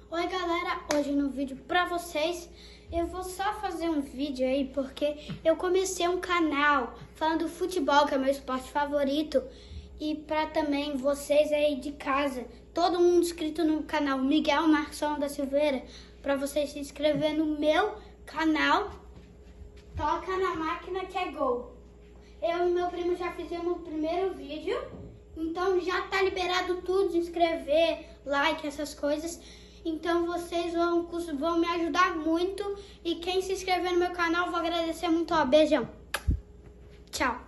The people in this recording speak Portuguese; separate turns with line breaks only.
Oi galera, hoje no vídeo pra vocês eu vou só fazer um vídeo aí porque eu comecei um canal falando do futebol, que é meu esporte favorito, e pra também vocês aí de casa, todo mundo inscrito no canal Miguel Marção da Silveira, pra vocês se inscrever no meu canal. Toca na máquina que é gol. Eu e meu primo já fizemos o primeiro vídeo, então já tá liberado tudo, se inscrever, like, essas coisas. Então vocês vão me ajudar muito. E quem se inscrever no meu canal, eu vou agradecer muito. Ó, beijão. Tchau.